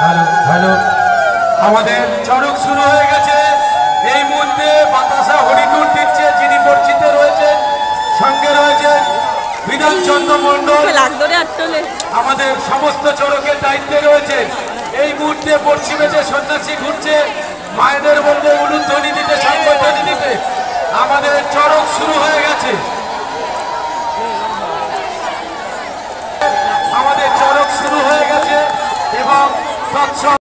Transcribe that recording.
Hello hello আমাদের চড়ক শুরু হয়ে গেছে। এই মুহূর্তে বাতাসা হরিকুল দিচ্ছে, যিনি পরিচিত রয়েছেন, সঙ্গে রয়েছে বিধানচন্দ্র মণ্ডল, আমাদের সমস্ত চড়কের দায়িত্বে রয়েছে। এই মুহূর্তে পশ্চিমে বেজে সন্ন্যাসী ঘুরছে, মায়েদের বলবো উলুধ্বনি দিতে, সংবর্ধনী দিতে। আমাদের চড়ক শুরু হয়ে গেছে, আমাদের চড়ক শুরু হয়ে গেছে এবং